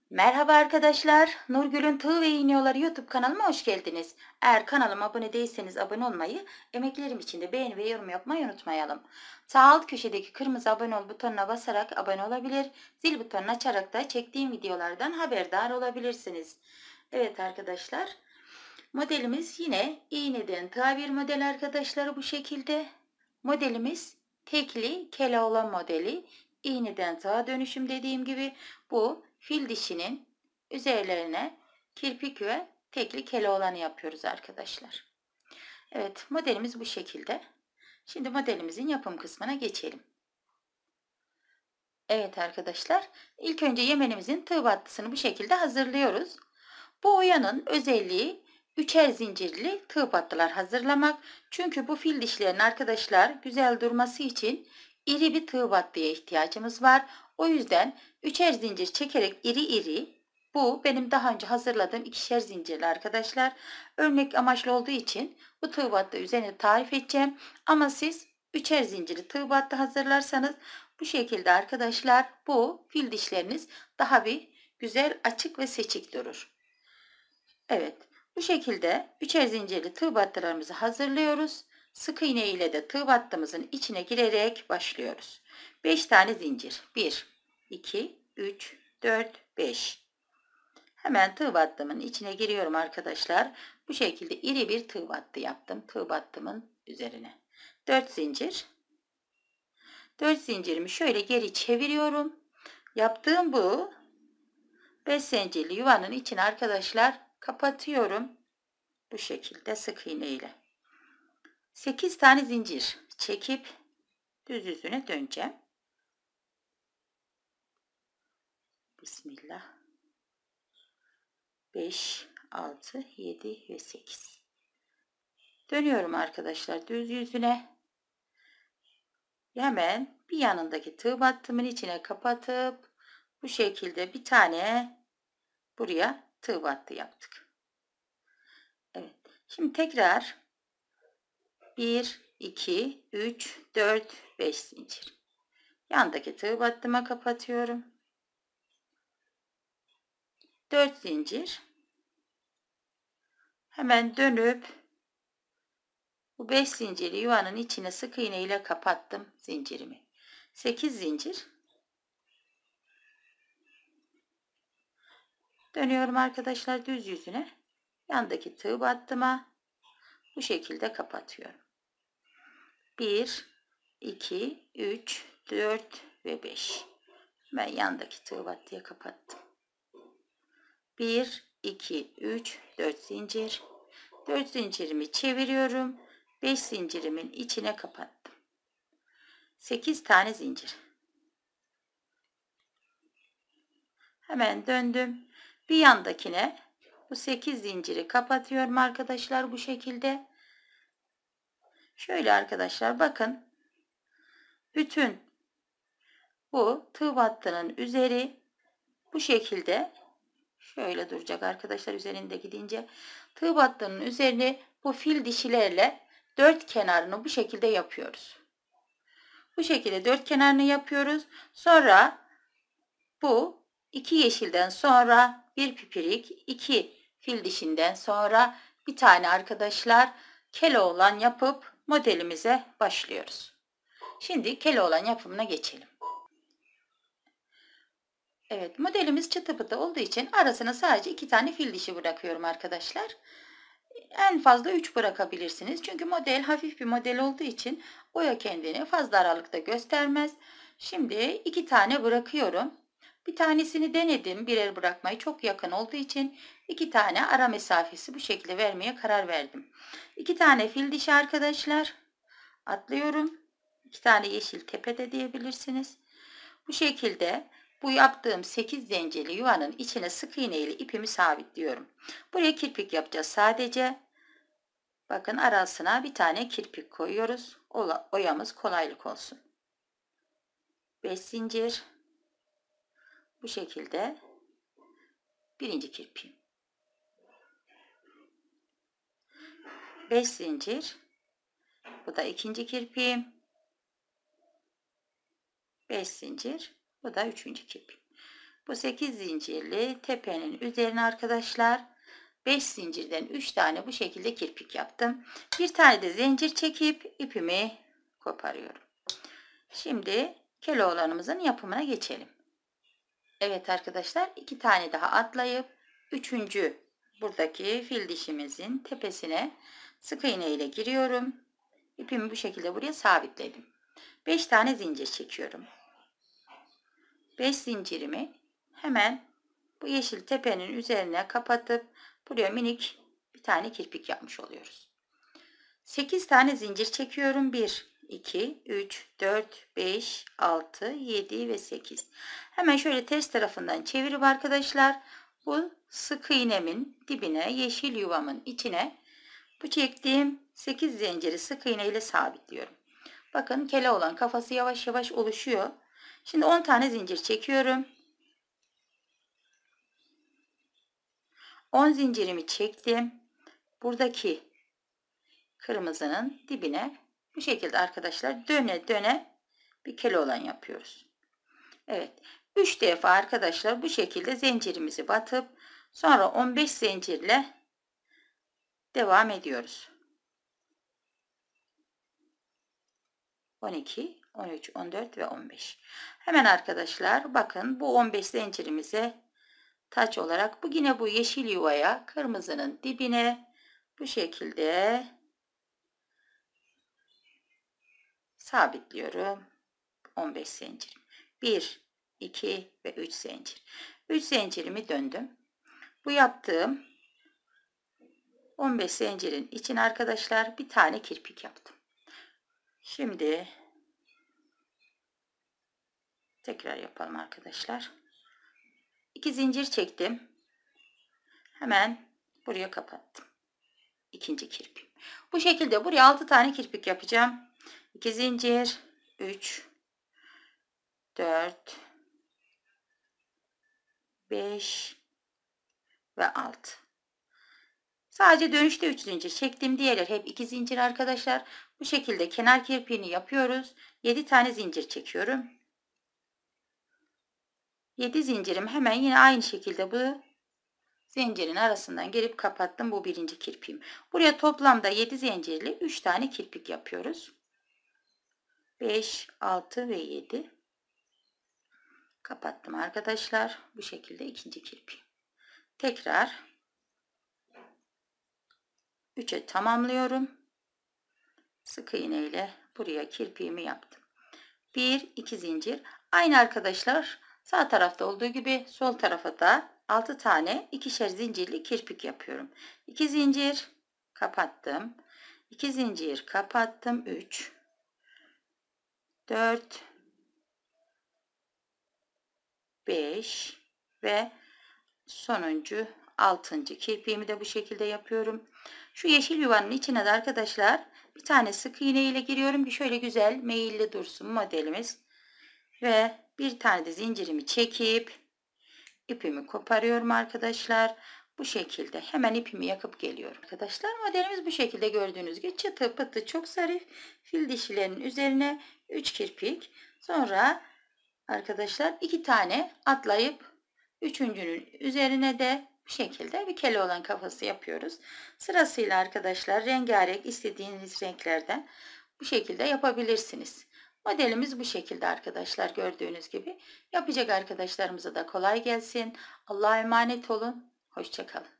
Merhaba arkadaşlar. Nurgül'ün Tığ ve İğniyorları YouTube kanalıma hoş geldiniz. Eğer kanalıma abone değilseniz abone olmayı, emeklerim için de beğeni ve yorum yapmayı unutmayalım. Sağ alt köşedeki kırmızı abone ol butonuna basarak abone olabilir, zil butonunu açarak da çektiğim videolardan haberdar olabilirsiniz. Evet arkadaşlar, modelimiz yine iğneden tığa bir model arkadaşlar bu şekilde. Modelimiz tekli Keloğlan modeli. İğneden tığa dönüşüm dediğim gibi bu fil dişinin üzerlerine kirpik ve tekli Keloğlan'ı yapıyoruz arkadaşlar. Evet, modelimiz bu şekilde. Şimdi modelimizin yapım kısmına geçelim. Evet arkadaşlar, ilk önce yemenimizin tığ battısını bu şekilde hazırlıyoruz. Bu oyanın özelliği üçer zincirli tığ battılar hazırlamak. Çünkü bu fil dişlerinin arkadaşlar güzel durması için iri bir tığ battıya ihtiyacımız var. O yüzden üçer zincir çekerek iri iri, bu benim daha önce hazırladığım ikişer zincirli arkadaşlar. Örnek amaçlı olduğu için bu tığ battı üzerine tarif edeceğim. Ama siz üçer zincirli tığ battı hazırlarsanız bu şekilde arkadaşlar bu fil dişleriniz daha bir güzel, açık ve seçik durur. Evet, bu şekilde üçer zincirli tığ battılarımızı hazırlıyoruz. Sık iğne ile de tığ battımızın içine girerek başlıyoruz. 5 tane zincir. 1, 2, 3, 4, 5. Hemen tığ battımın içine giriyorum arkadaşlar. Bu şekilde iri bir tığ battı yaptım. Tığ battımın üzerine. 4 zincir. 4 zincirimi şöyle geri çeviriyorum. Yaptığım bu 5 zincirli yuvanın içine arkadaşlar kapatıyorum. Bu şekilde sık iğne ile. 8 tane zincir çekip düz yüzüne döneceğim. Bismillah. 5, 6, 7 ve 8. Dönüyorum arkadaşlar düz yüzüne. Hemen bir yanındaki tığ battımın içine kapatıp bu şekilde bir tane buraya tığ battı yaptık. Evet. Şimdi tekrar 1, 2, 3, 4, 5 zincir. Yandaki tığ battıma kapatıyorum. 4 zincir. Hemen dönüp bu 5 zinciri yuvanın içine sık iğne ile kapattım zincirimi. 8 zincir. Dönüyorum arkadaşlar düz yüzüne. Yandaki tığ battıma bu şekilde kapatıyorum. 1, 2, 3, 4 ve 5. Ben yandaki tığ battıya kapattım. 1, 2, 3, 4 zincir. 4 zincirimi çeviriyorum. 5 zincirimin içine kapattım. 8 tane zincir. Hemen döndüm. Bir yandakine bu 8 zinciri kapatıyorum arkadaşlar bu şekilde. Şöyle arkadaşlar bakın. Bütün bu tığ battının üzeri bu şekilde şöyle duracak arkadaşlar üzerinde gidince. Tığ battının üzerine bu fil dişilerle dört kenarını bu şekilde yapıyoruz. Bu şekilde dört kenarını yapıyoruz. Sonra bu iki yeşilden sonra bir pipirik, iki fil dişinden sonra bir tane arkadaşlar Keloğlan yapıp modelimize başlıyoruz. Şimdi Keloğlan yapımına geçelim. Evet, modelimiz çıtı pıtı olduğu için arasına sadece iki tane fil dişi bırakıyorum arkadaşlar. En fazla 3 bırakabilirsiniz. Çünkü model hafif bir model olduğu için oya kendini fazla aralıkta göstermez. Şimdi 2 tane bırakıyorum. Bir tanesini denedim birer bırakmayı, çok yakın olduğu için 2 tane ara mesafesi bu şekilde vermeye karar verdim. 2 tane fil dişi arkadaşlar atlıyorum. 2 tane yeşil tepede diyebilirsiniz. Bu şekilde bu yaptığım 8 zincirli yuvanın içine sık iğne ile ipimi sabitliyorum. Buraya kirpik yapacağız sadece. Bakın arasına bir tane kirpik koyuyoruz. Oyamız kolaylık olsun. 5 zincir. Bu şekilde birinci kirpiğim. 5 zincir. Bu da ikinci kirpiğim. 5 zincir. Bu da üçüncü kirpiğim. Bu 8 zincirli tepenin üzerine arkadaşlar 5 zincirden 3 tane bu şekilde kirpik yaptım. Bir tane de zincir çekip ipimi koparıyorum. Şimdi Keloğlanımızın yapımına geçelim. Evet arkadaşlar, 2 tane daha atlayıp 3. buradaki fil dişimizin tepesine sık iğne ile giriyorum. İpimi bu şekilde buraya sabitledim. 5 tane zincir çekiyorum. 5 zincirimi hemen bu yeşil tepenin üzerine kapatıp buraya minik bir tane kirpik yapmış oluyoruz. 8 tane zincir çekiyorum. 1, 2, 3, 4, 5, 6, 7 ve 8. Hemen şöyle ters tarafından çevirip arkadaşlar bu sık iğnemin dibine, yeşil yuvamın içine bu çektiğim 8 zinciri sık iğne ile sabitliyorum. Bakın Keloğlan kafası yavaş yavaş oluşuyor. Şimdi 10 tane zincir çekiyorum. 10 zincirimi çektim. Buradaki kırmızının dibine bu şekilde arkadaşlar döne döne bir Keloğlan yapıyoruz. Evet. 3 defa arkadaşlar bu şekilde zincirimizi batıp sonra 15 zincirle devam ediyoruz. 12, 13, 14 ve 15. Hemen arkadaşlar bakın bu 15 zincirimize taç olarak bu yine bu yeşil yuvaya kırmızının dibine bu şekilde sabitliyorum. 15 zincir. 1, 2 ve 3 zincir. 3 zincirimi döndüm. Bu yaptığım 15 zincirin için arkadaşlar bir tane kirpik yaptım. Şimdi tekrar yapalım arkadaşlar. 2 zincir çektim. Hemen buraya kapattım. İkinci kirpik. Bu şekilde buraya 6 tane kirpik yapacağım. 2 zincir, 3, 4, 5 ve 6. Sadece dönüşte 3 zincir çektim. Diğerler hep 2 zincir arkadaşlar. Bu şekilde kenar kirpiğini yapıyoruz. 7 tane zincir çekiyorum. 7 zincirim hemen yine aynı şekilde bu zincirin arasından girip kapattım. Bu birinci kirpiğim. Buraya toplamda 7 zincirli 3 tane kirpik yapıyoruz. 5, 6 ve 7. Kapattım arkadaşlar. Bu şekilde ikinci kirpiğim. Tekrar 3'e tamamlıyorum. Sık iğne ile buraya kirpiğimi yaptım. 1, 2 zincir. Aynı arkadaşlar sağ tarafta olduğu gibi sol tarafa da 6 tane ikişer zincirli kirpik yapıyorum. 2 zincir kapattım. 2 zincir kapattım. 3, 4, 5 ve sonuncu 6. kirpiğimi de bu şekilde yapıyorum. Şu yeşil yuvanın içine de arkadaşlar bir tane sık iğne ile giriyorum ki şöyle güzel meyilli dursun modelimiz. Ve bir tane de zincirimi çekip ipimi koparıyorum arkadaşlar. Bu şekilde hemen ipimi yakıp geliyorum. Arkadaşlar modelimiz bu şekilde gördüğünüz gibi çıtı pıtı çok zarif fil dişilerinin üzerine 3 kirpik. Sonra arkadaşlar 2 tane atlayıp üçüncünün üzerine de bu şekilde bir Keloğlan kafası yapıyoruz. Sırasıyla arkadaşlar rengarenk istediğiniz renklerden bu şekilde yapabilirsiniz. Modelimiz bu şekilde arkadaşlar gördüğünüz gibi. Yapacak arkadaşlarımıza da kolay gelsin. Allah'a emanet olun. Hoşça kalın.